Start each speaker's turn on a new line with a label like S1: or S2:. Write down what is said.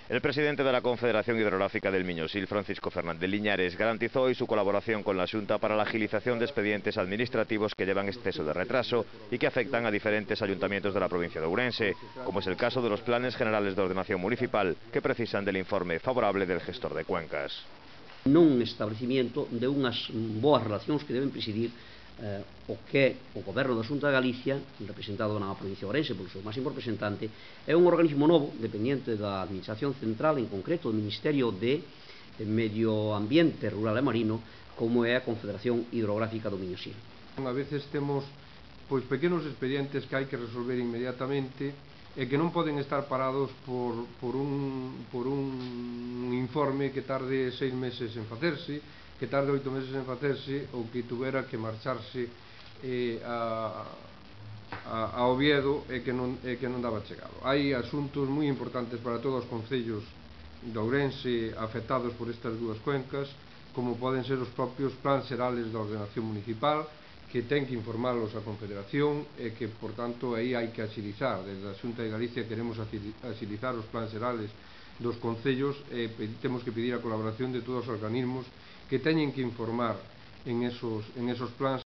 S1: El presidente de la Confederación Hidrográfica del Miño-Sil, Francisco Fernández Liñares, garantizó hoy su colaboración con la Xunta para la agilización de expedientes administrativos que llevan exceso de retraso y que afectan a diferentes ayuntamientos de la provincia de Ourense, como es el caso de los planes generales de ordenación municipal que precisan del informe favorable del gestor de cuencas.
S2: Non establecimiento de unhas boas relacións que deben presidir o que o Goberno da Xunta de Galicia, representado na provincia de Ourense polo seu máximo representante, é un organismo novo, dependente da Administración Central, en concreto do Ministerio de Medio Ambiente Rural e Marino, como é a Confederación Hidrográfica do Miño-Sil.
S3: A veces temos pequenos expedientes que hai que resolver inmediatamente e que non poden estar parados por un informe que tarde 6 meses en facerse, que tarde 8 meses en facerse, ou que tuvera que marcharse a Oviedo e que non daba chegado. Hai asuntos moi importantes para todos os concellos de Ourense afectados por estas dúas cuencas, como poden ser os propios plans xerales da ordenación municipal, que ten que informarlos a Confederación e que, por tanto, aí hai que axilizar. Desde a Xunta de Galicia queremos axilizar os plans xerales dos concellos e temos que pedir a colaboración de todos os organismos que teñen que informar en esos plans